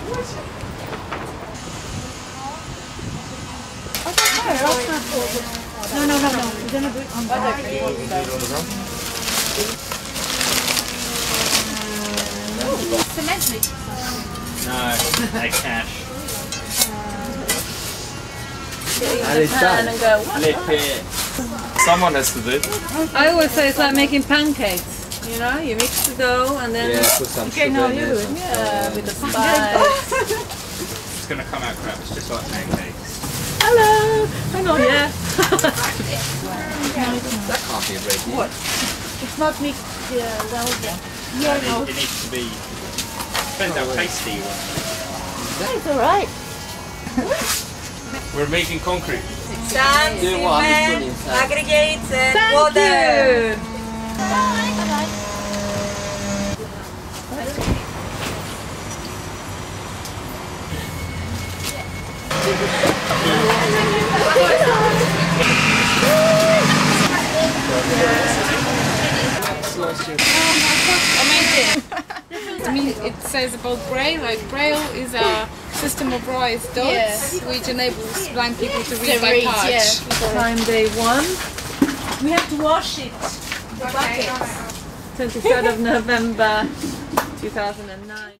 No. We're gonna do it on cement mix. No, like cash. And go, Flip it. Someone has to do it. I always say it's like making pancakes. You know, you mix the dough and then put some sugar in it. with the spice. It's gonna come out crap. It's just like pancakes. Hello. Hang on. Yeah. That can't be ready. What? It's not mixed well done. It needs to be. Depends how tasty you want. It's alright. We're making concrete. Sand, Do what? cement, It's good inside. aggregates and Thank water. you. Amazing. I mean, it says about Braille, like Braille is a system of raised dots which enables blind people to read by touch. Time day 1. We have to wash it. The bucket. 23rd of November 2009.